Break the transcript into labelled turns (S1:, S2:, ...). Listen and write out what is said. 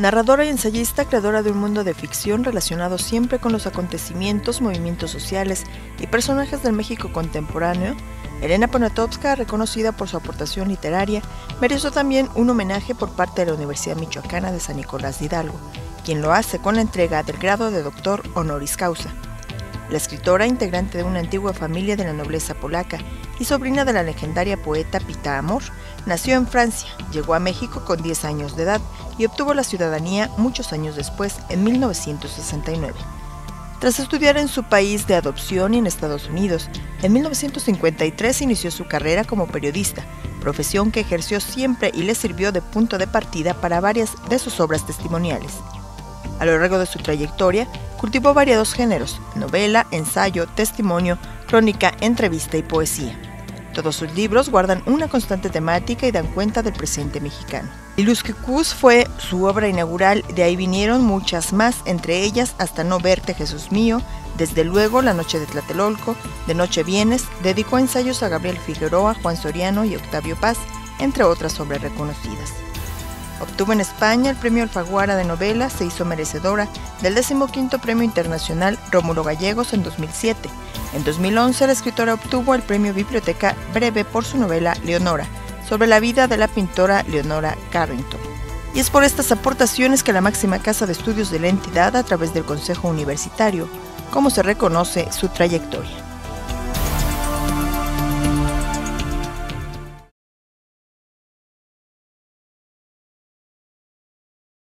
S1: Narradora y ensayista, creadora de un mundo de ficción relacionado siempre con los acontecimientos, movimientos sociales y personajes del México contemporáneo, Elena Poniatowska, reconocida por su aportación literaria, mereció también un homenaje por parte de la Universidad Michoacana de San Nicolás de Hidalgo, quien lo hace con la entrega del grado de doctor honoris causa. La escritora, integrante de una antigua familia de la nobleza polaca y sobrina de la legendaria poeta Pita Amor, nació en Francia, llegó a México con 10 años de edad y obtuvo la ciudadanía muchos años después, en 1969. Tras estudiar en su país de adopción y en Estados Unidos, en 1953 inició su carrera como periodista, profesión que ejerció siempre y le sirvió de punto de partida para varias de sus obras testimoniales. A lo largo de su trayectoria, cultivó variados géneros: novela, ensayo, testimonio, crónica, entrevista y poesía. Todos sus libros guardan una constante temática y dan cuenta del presente mexicano. Ilusquicús fue su obra inaugural, de ahí vinieron muchas más, entre ellas Hasta no verte, Jesús mío, desde luego La noche de Tlatelolco, De noche vienes, dedicó ensayos a Gabriel Figueroa, Juan Soriano y Octavio Paz, entre otras obras reconocidas. Obtuvo en España el Premio Alfaguara de Novela, se hizo merecedora del 15º Premio Internacional Rómulo Gallegos en 2007. En 2011 la escritora obtuvo el Premio Biblioteca Breve por su novela Leonora, sobre la vida de la pintora Leonora Carrington. Y es por estas aportaciones que la máxima casa de estudios de la entidad, a través del Consejo Universitario, como se reconoce su trayectoria.